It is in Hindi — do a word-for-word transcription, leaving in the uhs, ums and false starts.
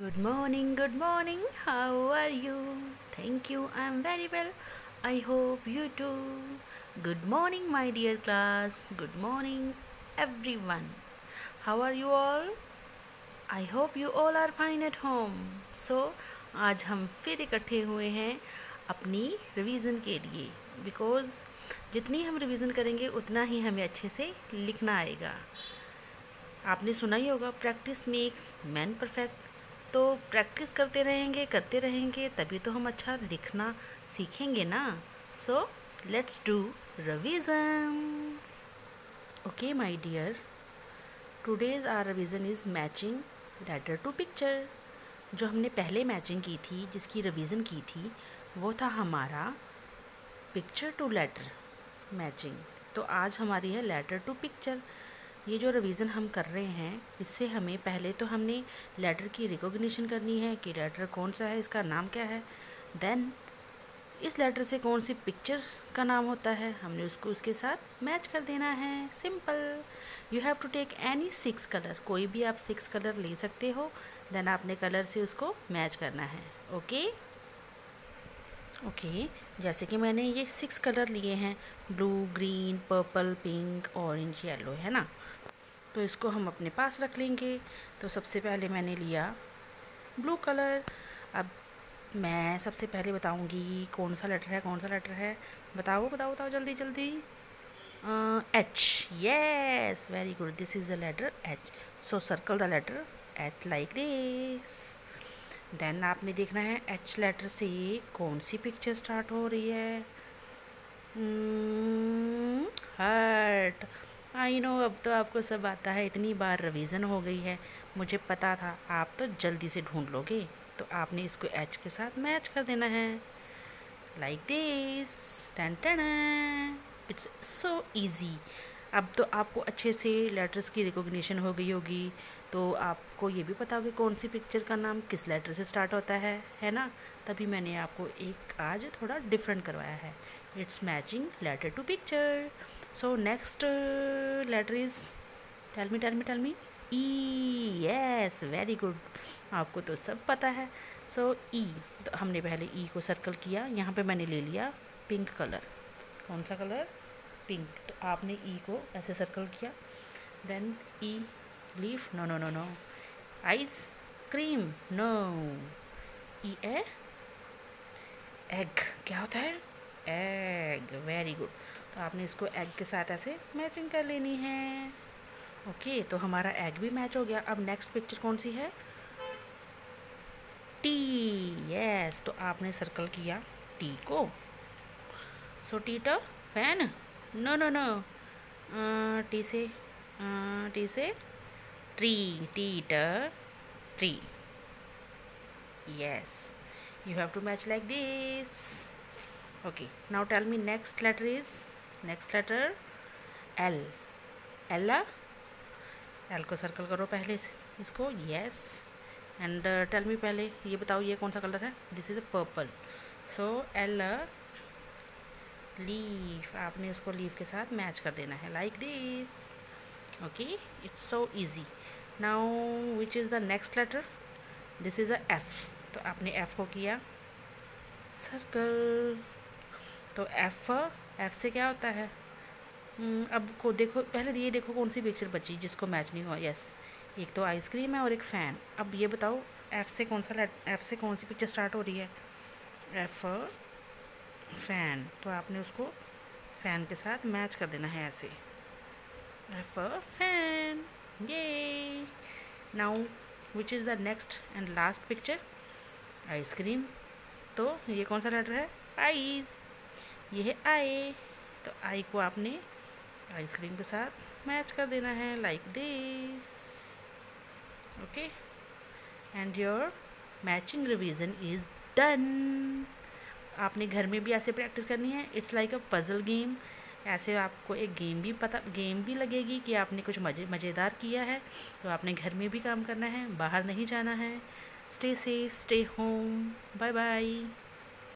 Good morning, good morning. How are you? Thank you. I'm very well. I hope you too. Good morning, my dear class. Good morning, everyone. How are you all? I hope you all are fine at home. So, आज हम फिर इकट्ठे हुए हैं अपनी रिवीज़न के लिए बिकॉज़ जितनी हम रिवीज़न करेंगे उतना ही हमें अच्छे से लिखना आएगा। आपने सुना ही होगा प्रैक्टिस मेक्स मैन परफेक्ट। तो प्रैक्टिस करते रहेंगे करते रहेंगे तभी तो हम अच्छा लिखना सीखेंगे ना। So let's do revision. Okay my dear, today's our revision is matching letter to picture. जो हमने पहले मैचिंग की थी, जिसकी रिवीजन की थी, वो था हमारा पिक्चर टू लेटर मैचिंग। तो आज हमारी है लेटर टू पिक्चर। ये जो रिवीजन हम कर रहे हैं, इससे हमें पहले तो हमने लेटर की रिकॉग्निशन करनी है कि लेटर कौन सा है, इसका नाम क्या है। देन इस लेटर से कौन सी पिक्चर का नाम होता है, हमने उसको उसके साथ मैच कर देना है। Simple. You have to take any six colour, कोई भी आप सिक्स कलर ले सकते हो। देन आपने कलर से उसको मैच करना है। ओके ओके okay, जैसे कि मैंने ये सिक्स कलर लिए हैं, blue, green, purple, pink, orange, yellow, है ना। तो इसको हम अपने पास रख लेंगे। तो सबसे पहले मैंने लिया ब्लू कलर। अब मैं सबसे पहले बताऊंगी कौन सा लेटर है, कौन सा लेटर है। बताओ बताओ बताओ जल्दी जल्दी। H. Yes, very good. This is the letter H. So circle the letter H like this. Then आपने देखना है एच लेटर से कौन सी पिक्चर स्टार्ट हो रही है। हार्ट। आई नो, अब तो आपको सब आता है, इतनी बार रिवीजन हो गई है, मुझे पता था आप तो जल्दी से ढूंढ लोगे। तो आपने इसको एच के साथ मैच कर देना है लाइक दिस। टन टन। It's so easy. अब तो आपको अच्छे से लेटर्स की रिकॉग्निशन हो गई होगी, तो आपको ये भी पता होगा कौन सी पिक्चर का नाम किस लेटर से स्टार्ट होता है है ना। तभी मैंने आपको एक आज थोड़ा डिफरेंट करवाया है। It's matching letter to picture. So next letter is, tell me tell me tell me E. Yes, very good, आपको तो सब पता है। सो ई, तो हमने पहले ई को सर्कल किया। यहाँ पे मैंने ले लिया पिंक कलर। कौन सा कलर? पिंक। तो आपने ई को ऐसे सर्कल किया। Then E leaf, no no no no. Ice cream, no. E A egg, क्या होता है? Egg, very good. तो आपने इसको एग के साथ ऐसे मैचिंग कर लेनी है। ओके, तो हमारा एग भी मैच हो गया। अब नेक्स्ट पिक्चर कौन सी है? टी। यस, तो आपने सर्कल किया टी को। So T t fan, no no no. T से टी से tree, T t tree. yes, you have to match like this. Okay, now tell me next letter is, next letter L. L, L को सर्कल करो पहले इसको। yes, and uh, tell me पहले ये बताओ ये कौन सा कलर है? this is a purple. so L leaf, आपने उसको लीफ के साथ मैच कर देना है like this. okay, it's so easy. now which is the next letter? this is a F. तो आपने F को किया सर्कल। तो F, F से क्या होता है? अब को देखो पहले, ये देखो कौन सी पिक्चर बची जिसको मैच नहीं हुआ। यस, एक तो आइसक्रीम है और एक फ़ैन। अब ये बताओ F से कौन सा F से कौन सी पिक्चर स्टार्ट हो रही है? F fan. तो आपने उसको फ़ैन के साथ मैच कर देना है ऐसे। F fan. ये now which is the next and last picture? Ice cream. तो ये कौन सा लेटर है? आइस। ये है आई। तो आई को आपने आइसक्रीम के साथ मैच कर देना है like this. Okay, and your matching revision is done. आपने घर में भी ऐसे प्रैक्टिस करनी है। It's like a puzzle game. ऐसे आपको एक गेम भी पता गेम भी लगेगी कि आपने कुछ मजे मज़ेदार किया है। तो आपने घर में भी काम करना है, बाहर नहीं जाना है। Stay safe, stay home. Bye bye.